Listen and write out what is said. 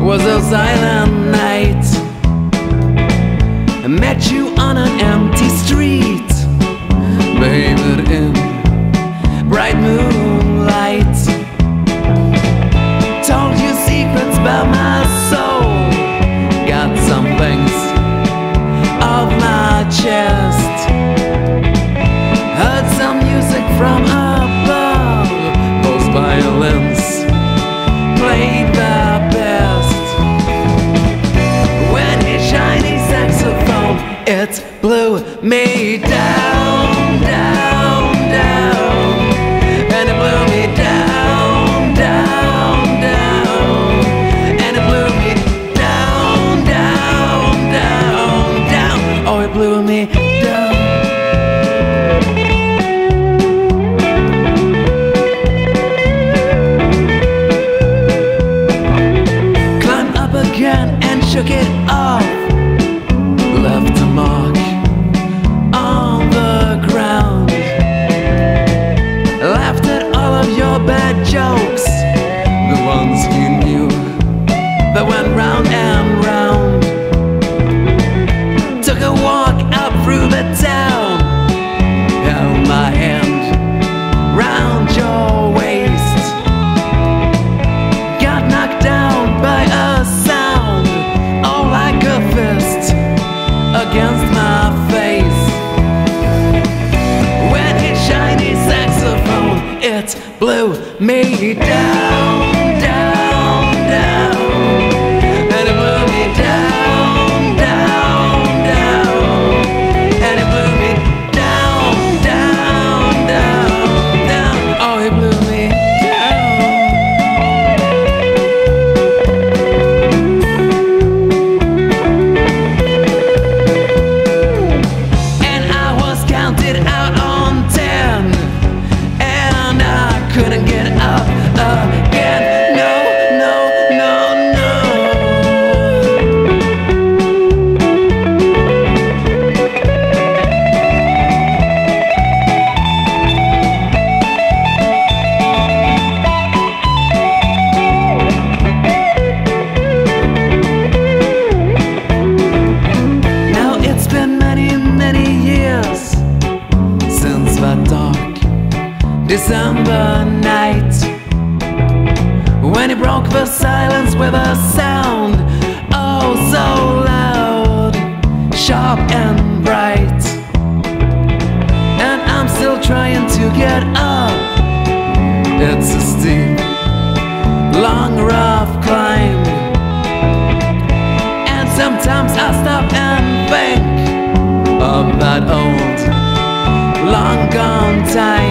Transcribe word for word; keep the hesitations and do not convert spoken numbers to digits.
was a silent night. I met you on an empty street, bathed in bright moonlight. Told you secrets about my soul, got some things off my chest. Heard some music from above, those violins played their best. When his shiny saxophone, it blew me down, down, down. And it blew me down, down, down. And it blew me down, down, down, down. Oh, it blew me down. Climbed up again and shook it off, left a mark on the ground. Laughed at all of your bad jokes, the ones you knew that went round and round. Took a walk out through the town, held my hand round your waist. Got knocked down by a sound, oh like a fist against my face. When his shiny saxophone, it blew me down, down, down. And it blew me down, down, down. And it blew me down, down, down, down. Oh, it blew me down. And I was counted out on ten, and I couldn't get up again. No, no, no, no. Now it's been many, many years since that dark December night, when he broke the silence with a sound, oh so loud, sharp and bright. And I'm still trying to get up, it's a steep, long, rough climb. And sometimes I stop and think of that old, long gone time.